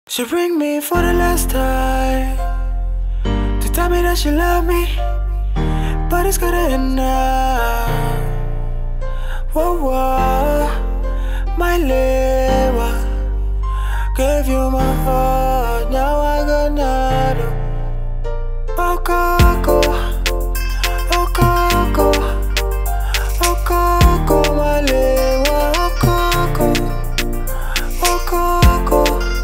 She ring me for the last time to tell me that she love me, but it's gotta end now. Whoa, whoa, my lewa, gave you my heart, now I got nada. Oh Coco, oh Coco, oh Coco, my lewa, oh Coco, oh Coco.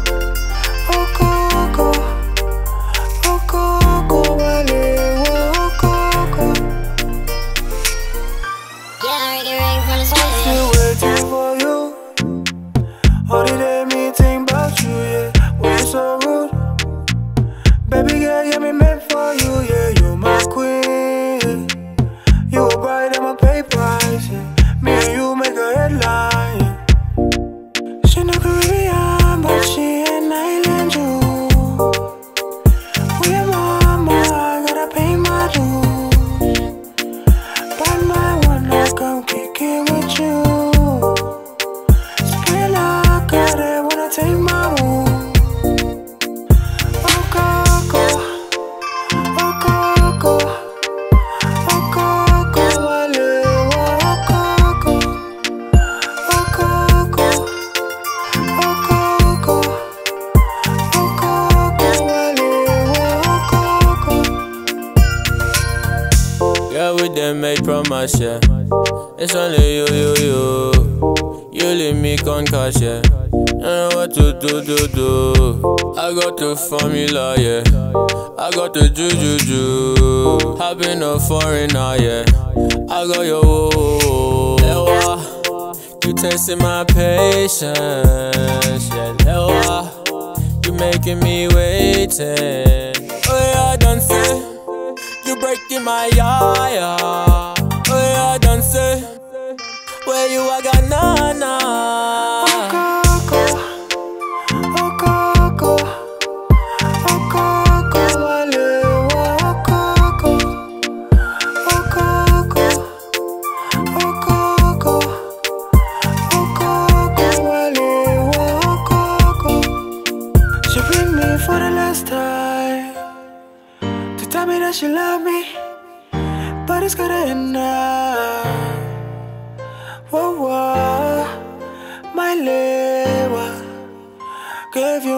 Holiday meeting about you, yeah. We're so rude. Baby girl, yeah, me meant for you, yeah. You're my queen. You a bride in my paper eyes, yeah. Me and you make a headline, yeah. She no Caribbean, but she an island Jew. We a mama, I gotta pay my dues. But my one, I come kick it with you. Take my room. Oh Coco, oh Coco, oh Coco, my lewa, oh Coco, oh Coco, oh Coco, oh Coco, my lewa, oh Coco. Yeah, we done made promise, yeah. It's only you. You leave me concussed, yeah. I know what to do. I got the formula, yeah. I got the juju. I've been a foreigner, yeah. I got your Daewan. You testing my patience, yeah. Daewan. You making me waiting. Oh yeah, I done say you breaking my eye. Oh yeah, I done say where you I got nana. For the last time to tell me that she love me, but it's gotta end now. Whoa, whoa, my lewa, gave you